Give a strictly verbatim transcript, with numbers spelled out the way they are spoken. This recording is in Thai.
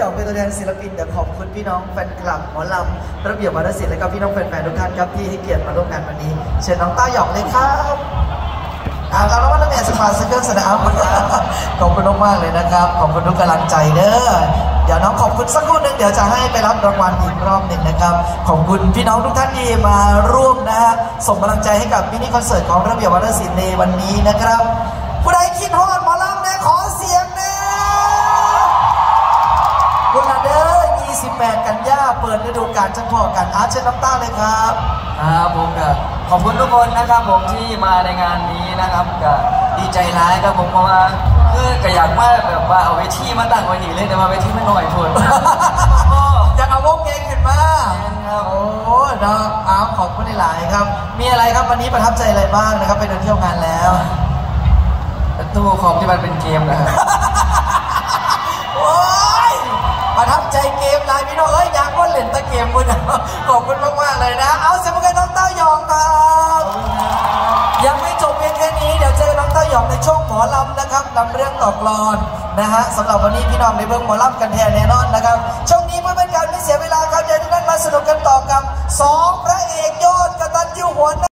หยองเป็นตัวแทนศิลปินเดี๋ยวขอบคุณพี่น้องแฟนคลับหมอลำระเบียบวัฒนศิลป์และก็พี่น้องแฟนๆทุกท่านครับที่ให้เกียรติมาร่วมงานวันนี้เชิญน้องเต้าหยองเลยครับเอาละว่านักเรียนสภาสเกิลสนามขอบคุณมากเลยนะครับขอบคุณทุกกำลังใจเด้อเดี๋ยวน้องขอบคุณสักครู่หนึ่งเดี๋ยวจะให้ไปรับรางวัลอีกรอบหนึ่งนะครับขอบคุณพี่น้องทุกท่านที่มาร่วมนะฮะส่งกำลังใจให้กับมินิคอนเสิร์ตของระเบียบวัฒนศิลป์ในวันนี้นะครับผู้ใดคิดฮอดหมอลำเนี่ยขอเสียงนะคุณละเด้อยี่สิบแปดกันยาเปิดฤดูกาลจังหวะกันอาร์เชนน้ำตาเลยครับครับผมก็ขอบคุณทุกคนนะครับผมที่มาในงานนี้นะครับก็ดีใจร้ายครับผมเพราะว่าคือก็อยากมาแบบว่าเอาเวทีมาตั้งไว้นี่เลยแต่ว่าเวทีไม่หน่อยทวนอยากเอาวงเก่งขึ้นมาโอ้เนาะอ้าวขอบคุณหลายครับมีอะไรครับวันนี้ประทับใจอะไรบ้างนะครับไปเดินเที่ยวงานแล้วตู้คอมที่มันเป็นเกมนะครับโอ้ยประทับใจเกมลายพี่น้องเอ้ยอยากว่าเล่นตะเกมคุณขอบคุณมากๆเลยนะเอาเสียงปรบมือน้องเต้ายองครับยังไม่จบเพียงแค่นี้เดี๋ยวเจอน้องเต้ายองในช่วงหมอลำนะครับนำเรื่องต่อกลอนนะฮะสำหรับวันนี้พี่น้องในเบื้องหมอลำกันแทนแน่นอนนะครับช่วงนี้เพื่อเป็นการไม่เสียเวลาครับเดี๋ยวทุกท่านมาสนุกกันต่อกับสองพระเอกยอดกตัญญูหัว